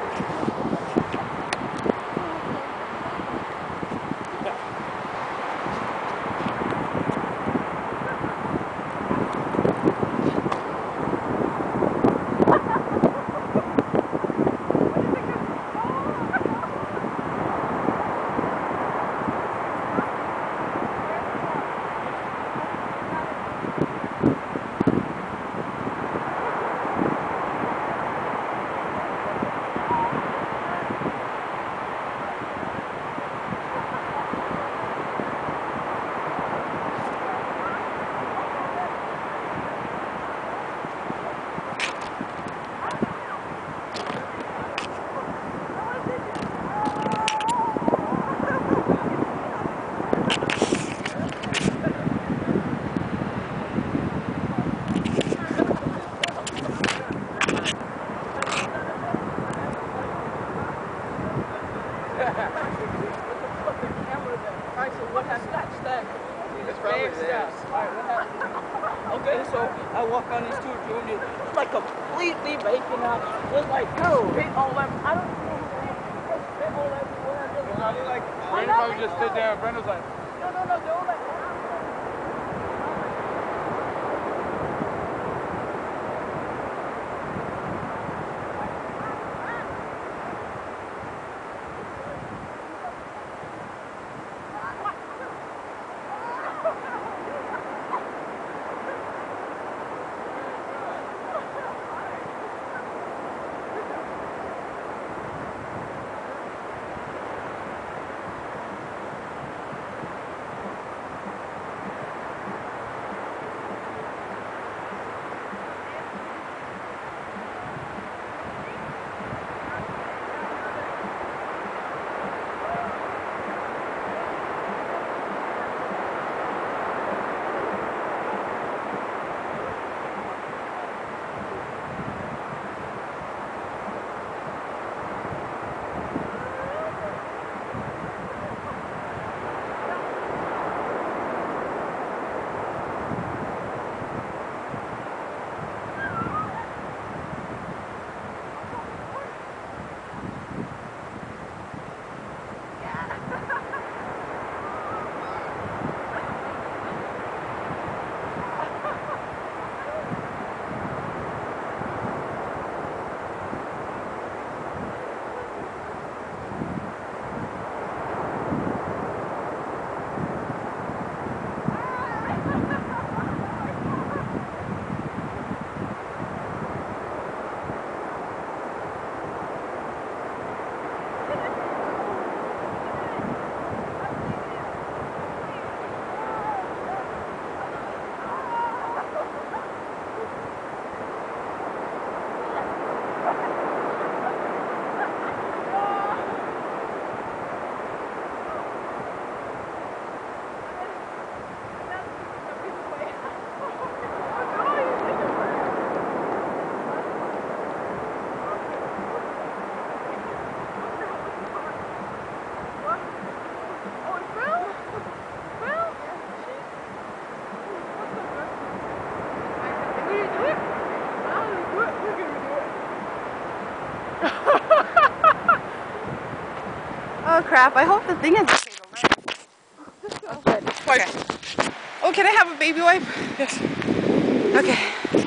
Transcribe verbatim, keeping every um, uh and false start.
Okay, so I walk on these two juniors. It's like completely vacant out. It's like, no, they all them. I don't know. They all everywhere. Well, I look like Brandon probably just stood there and Brandon was like, no, no, no, they're all like. Oh crap, I hope the thing is okay. Okay. Oh, can I have a baby wipe? Yes. Okay.